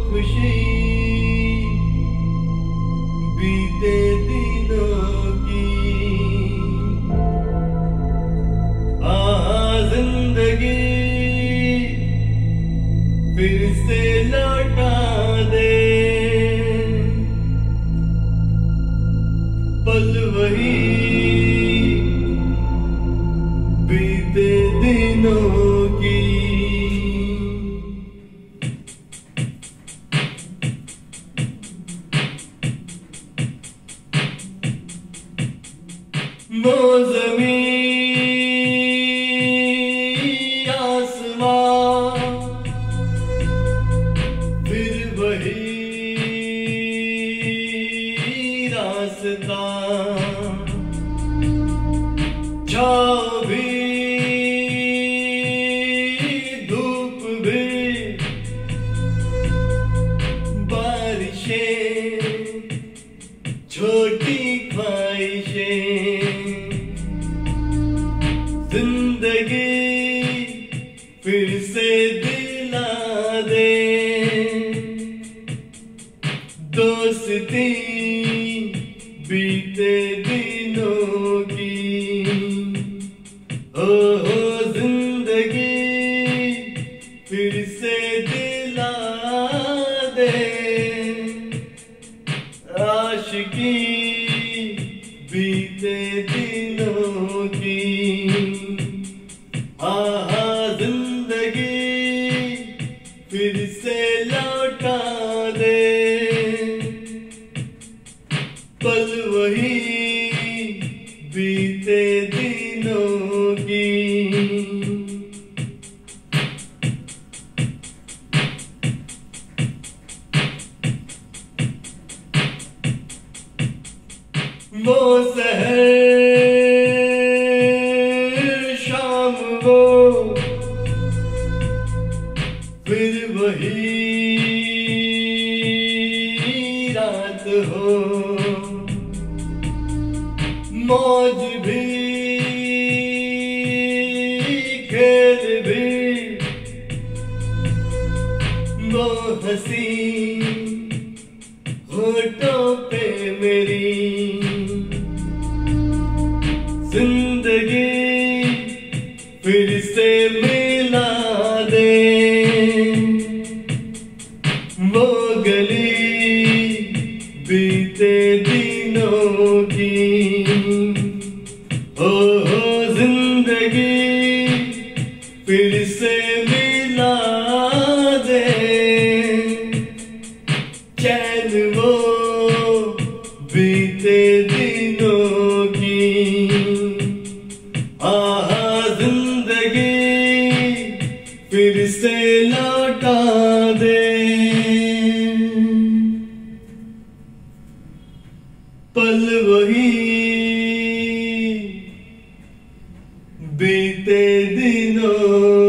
खुशी बीते दिनों की जिंदगी फिर से लौटा दे पल वही बीते दिनों की। मौसमी आसमां फिर वही रास्ता छाँव भी धूप भी बारिशें छोटी ख्वाहिशें जिंदगी फिर से दिला दे दोस्ती बीते दिनों की। ओ जिंदगी फिर से दिला दे आशिकी बीते दिनों की। जिंदगी फिर से लौटा दे पल वही बीते दिनों की। वो सहर शाम वो फिर वही रात हो मौज भी खेल भी वो हंसी होठों पे मेरी जिंदगी फिर से मिला दे वो गली बीते दिनों की। जिंदगी फिर से मिला दे चैन वो बीते दिनों की। जिंदगी फिर से लौटा दे पल वही बीते दिनों